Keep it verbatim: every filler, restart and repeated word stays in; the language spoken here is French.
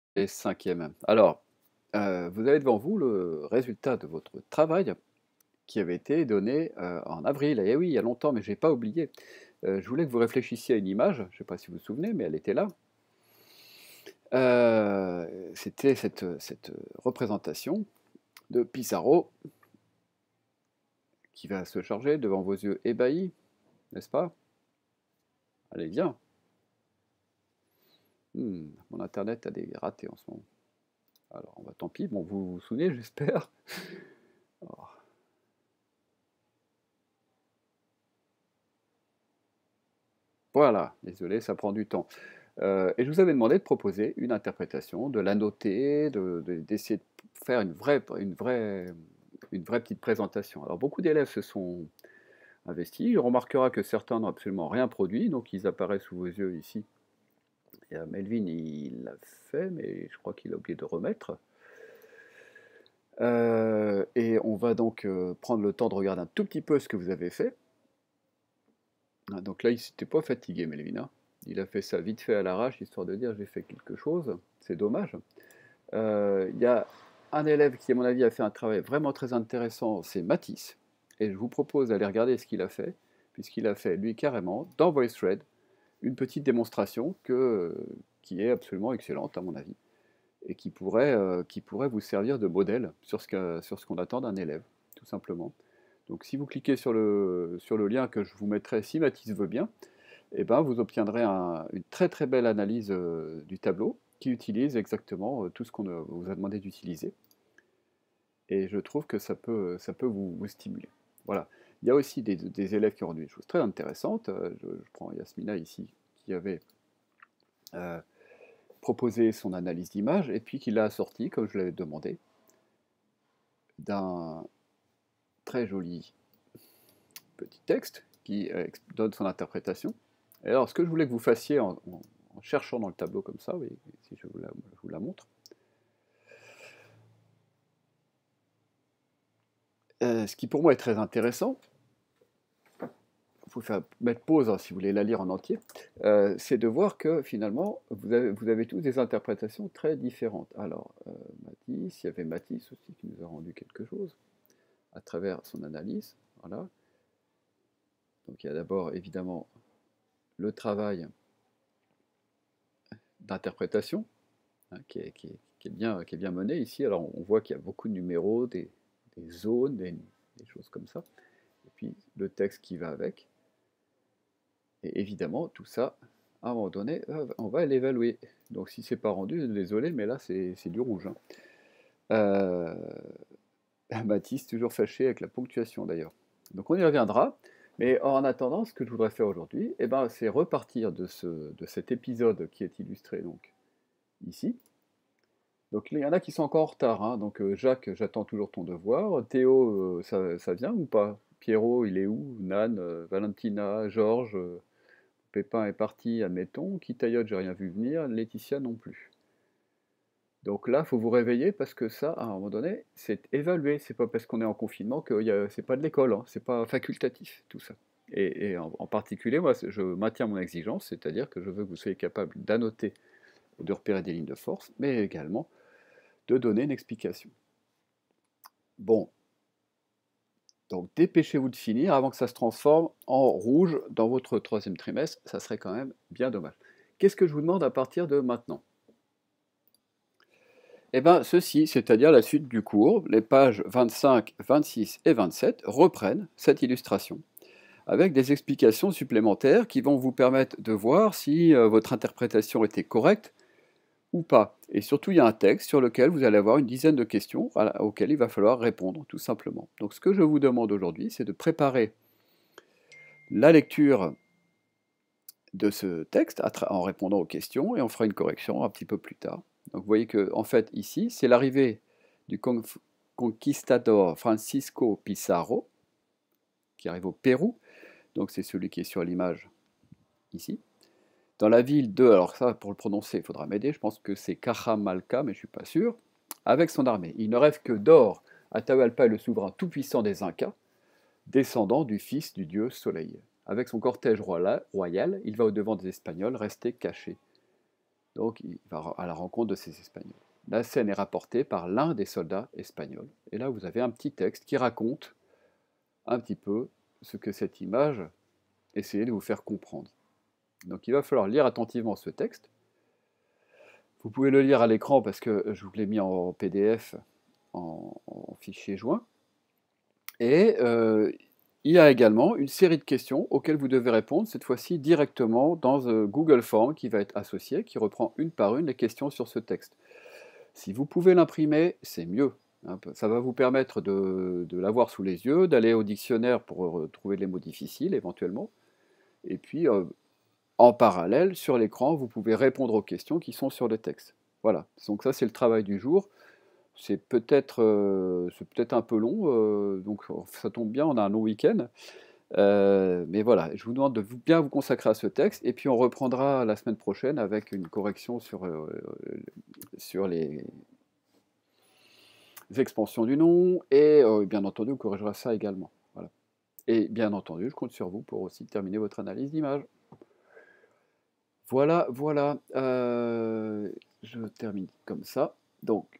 Et cinquième. Alors, heu, vous avez devant vous le résultat de votre travail qui avait été donné, heu, en avril. Eh oui, il y a longtemps, mais j'ai pas oublié. Heu, je voulais que vous réfléchissiez à une image, je sais pas si vous vous souvenez, mais elle était là. Heu, c'était cette, heu, cette, heu, représentation de Pissarro qui va se charger devant vos yeux ébahis, n'est-ce pas? Allez, viens. Mmh, mon internet a des ratés en ce moment. Alors, bah, tant pis, bon, vous vous souvenez, j'espère? Oh. Voilà, désolé, ça prend du temps. Heu et je vous avais demandé de proposer une interprétation, de la noter, de de d'essayer de faire une vraie une vraie une vraie petite présentation. Alors beaucoup d'élèves se sont investis. On remarquera que certains n'ont absolument rien produit, donc ils apparaissent sous vos yeux ici. Il y a Melvin, il l'a fait, mais je crois qu'il a oublié de remettre. Heu et on va donc, heu, prendre le temps de regarder un tout petit peu ce que vous avez fait. Ah, donc là, il s'était pas fatigué, Melvin, hein. Il a fait ça vite fait à l'arrache, histoire de dire: «J'ai fait quelque chose». C'est dommage. Heu, il y a un élève qui, à mon avis, a fait un travail vraiment très intéressant, c'est Mathis. Et je vous propose d'aller regarder ce qu'il a fait, puisqu'il a fait, lui, carrément, dans VoiceThread, une petite démonstration que, qui est absolument excellente, à mon avis, et qui pourrait, euh, qui pourrait vous servir de modèle sur ce que, sur ce qu'on attend d'un élève, tout simplement. Donc si vous cliquez sur le, sur le lien que je vous mettrai, si Mathis veut bien, eh ben, vous obtiendrez un- une très très belle analyse euh, du tableau qui utilise exactement euh, tout ce qu'on euh, vous a demandé d'utiliser. Et je trouve que ça peut, ça peut vous, vous stimuler. Voilà. Il y a aussi des, des élèves qui ont rendu des choses très intéressantes. Euh, Je, je prends Yasmina ici, qui avait euh, proposé son analyse d'image et puis qui l'a assorti, comme je l'avais demandé, d'un très joli petit texte qui euh, donne son interprétation. Et alors, ce que je voulais que vous fassiez en, en- en cherchant dans le tableau comme ça, oui, si je vous la, je vous la montre, euh, ce qui pour moi est très intéressant, il faut faire, mettre pause hein, si vous voulez la lire en entier, euh, c'est de voir que finalement, vous avez, vous avez tous des interprétations très différentes. Alors, euh, Matisse, il y avait Matisse aussi qui nous a rendu quelque chose à travers son analyse. Voilà. Donc il y a d'abord évidemment le travail d'interprétation hein, qui, est, qui, est, qui, est bien, qui est bien mené ici. Alors on voit qu'il y a beaucoup de numéros, des, des zones, des, des choses comme ça. Et puis le texte qui va avec. Et évidemment, tout ça, à un moment donné, euh, on va l'évaluer. Donc si c'est pas rendu, désolé, mais là c'est du rouge. Hein. Euh, Mathis, toujours fâché avec la ponctuation d'ailleurs. Donc on y reviendra. Mais en attendant, ce que je voudrais faire aujourd'hui, eh ben, c'est repartir de, ce, de cet épisode qui est illustré donc ici. Donc il y en a qui sont encore en retard. Hein. Donc euh, Jacques, j'attends toujours ton devoir. Théo, euh, ça, ça vient ou pas? Pierrot, il est où? Nan, euh, Valentina, Georges, euh, Pépin est parti, admettons. Kitayote, j'ai rien vu venir. Laetitia non plus. Donc là, il faut vous réveiller parce que ça, à un moment donné, c'est évalué. C'est pas parce qu'on est en confinement que y a- c'est pas de l'école, hein. C'est pas facultatif, tout ça. Et, et en, en particulier, moi, je maintiens mon exigence, c'est-à-dire que je veux que vous soyez capable d'annoter, de repérer des lignes de force, mais également de donner une explication. Bon, donc dépêchez-vous de finir avant que ça se transforme en rouge dans votre troisième trimestre, ça serait quand même bien dommage. Qu'est-ce que je vous demande à partir de maintenant? Eh bien, ceci, c'est-à-dire la suite du cours, les pages vingt-cinq, vingt-six et vingt-sept reprennent cette illustration avec des explications supplémentaires qui vont vous permettre de voir si euh, votre interprétation était correcte ou pas. Et surtout, il y a un texte sur lequel vous allez avoir une dizaine de questions auxquelles il va falloir répondre, tout simplement. Donc, ce que je vous demande aujourd'hui, c'est de préparer la lecture de ce texte en répondant aux questions et on fera une correction un petit peu plus tard. Donc vous voyez que en fait ici c'est l'arrivée du conquistador Francisco Pizarro qui arrive au Pérou, donc c'est celui qui est sur l'image ici, dans la ville de, alors ça pour le prononcer il faudra m'aider, je pense que c'est Cajamalca mais je ne suis pas sûr, avec son armée. Il ne rêve que d'or. Atahualpa est le souverain tout-puissant des Incas, descendant du fils du dieu Soleil. Avec son cortège royal, il va au-devant des Espagnols, restés cachés. Donc il va à la rencontre de ces Espagnols. La scène est rapportée par l'un des soldats espagnols. Et là, vous avez un petit texte qui raconte un petit peu ce que cette image essayait de vous faire comprendre. Donc il va falloir lire attentivement ce texte. Vous pouvez le lire à l'écran parce que je vous l'ai mis en P D F, en, en fichier joint. Et euh, il y a également une série de questions auxquelles vous devez répondre, cette fois-ci directement dans euh, Google Form qui va être associé, qui reprend une par une les questions sur ce texte. Si vous pouvez l'imprimer, c'est mieux. Hein, ça va vous permettre de, de l'avoir sous les yeux, d'aller au dictionnaire pour trouver les mots difficiles éventuellement. Et puis, euh, en parallèle, sur l'écran, vous pouvez répondre aux questions qui sont sur le texte. Voilà, donc ça c'est le travail du jour. C'est peut-être euh, peut-être un peu long, euh, donc ça tombe bien, on a un long week-end. Euh, mais voilà, je vous demande de vous, bien vous consacrer à ce texte, et puis on reprendra la semaine prochaine avec une correction sur, euh, sur les, les expansions du nom, et euh, bien entendu, on corrigera ça également. Voilà. Et bien entendu, je compte sur vous pour aussi terminer votre analyse d'image. Voilà, voilà, euh, je termine comme ça. Donc,